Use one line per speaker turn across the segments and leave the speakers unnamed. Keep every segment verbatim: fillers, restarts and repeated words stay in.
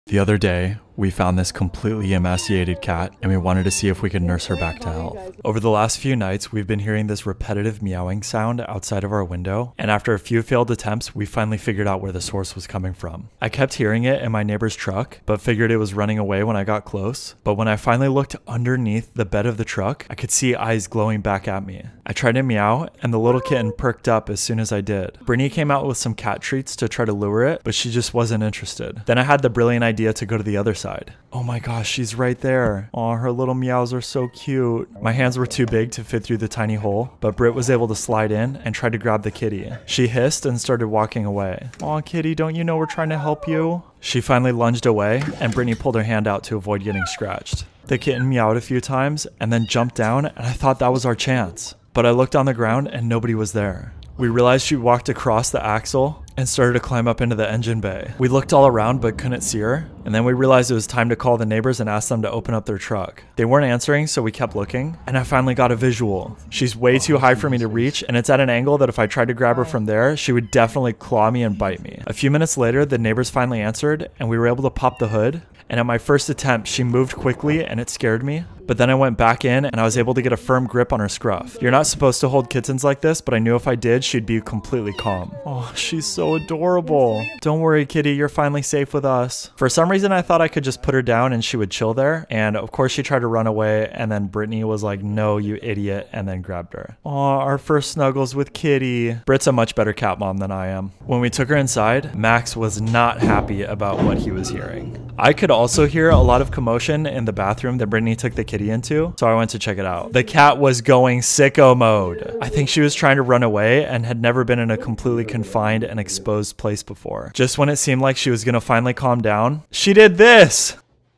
The other day, we found this completely emaciated cat and we wanted to see if we could nurse her back to health. Over the last few nights, we've been hearing this repetitive meowing sound outside of our window, and after a few failed attempts, we finally figured out where the source was coming from. I kept hearing it in my neighbor's truck, but figured it was running away when I got close. But when I finally looked underneath the bed of the truck, I could see eyes glowing back at me. I tried to meow, and the little kitten perked up as soon as I did. Brittany came out with some cat treats to try to lure it, but she just wasn't interested. Then I had the brilliant idea to go to the other side. Oh my gosh, she's right there. Aw, her little meows are so cute. My hands were too big to fit through the tiny hole, but Britt was able to slide in and try to grab the kitty. She hissed and started walking away. Aw, kitty, don't you know we're trying to help you? She finally lunged away, and Brittany pulled her hand out to avoid getting scratched. The kitten meowed a few times and then jumped down, and I thought that was our chance. But I looked on the ground and nobody was there. We realized she walked across the axle and started to climb up into the engine bay. We looked all around but couldn't see her, and then we realized it was time to call the neighbors and ask them to open up their truck. They weren't answering, so we kept looking, and I finally got a visual. She's way too high for me to reach, and it's at an angle that if I tried to grab her from there, she would definitely claw me and bite me. A few minutes later, the neighbors finally answered, and we were able to pop the hood, and at my first attempt, she moved quickly and it scared me. But then I went back in and I was able to get a firm grip on her scruff. You're not supposed to hold kittens like this, but I knew if I did, she'd be completely calm. Oh, she's so adorable. Don't worry, kitty, you're finally safe with us. For some reason, I thought I could just put her down and she would chill there. And of course, she tried to run away, and then Brittany was like, no, you idiot, and then grabbed her. Oh, our first snuggles with kitty. Britt's a much better cat mom than I am. When we took her inside, Max was not happy about what he was hearing. I could also hear a lot of commotion in the bathroom that Brittany took the kitty into, so I went to check it out. The cat was going sicko mode. I think she was trying to run away and had never been in a completely confined and exposed place before. Just when it seemed like she was gonna finally calm down, she did this!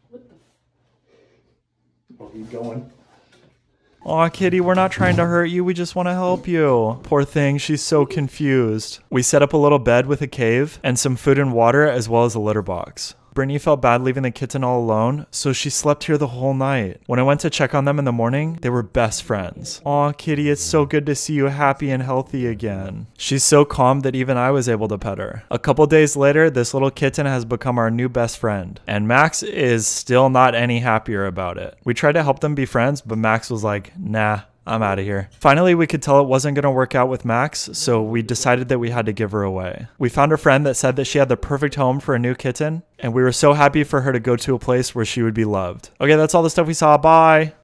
Oh, keep going.
Aw, kitty, we're not trying to hurt you, we just want to help you. Poor thing, she's so confused. We set up a little bed with a cave and some food and water as well as a litter box. Brittany felt bad leaving the kitten all alone, so she slept here the whole night. When I went to check on them in the morning, they were best friends. Aw, kitty, it's so good to see you happy and healthy again. She's so calm that even I was able to pet her. A couple days later, this little kitten has become our new best friend, and Max is still not any happier about it. We tried to help them be friends, but Max was like, nah. I'm out of here. Finally, we could tell it wasn't going to work out with Max, so we decided that we had to give her away. We found a friend that said that she had the perfect home for a new kitten, and we were so happy for her to go to a place where she would be loved. Okay, that's all the stuff we saw. Bye!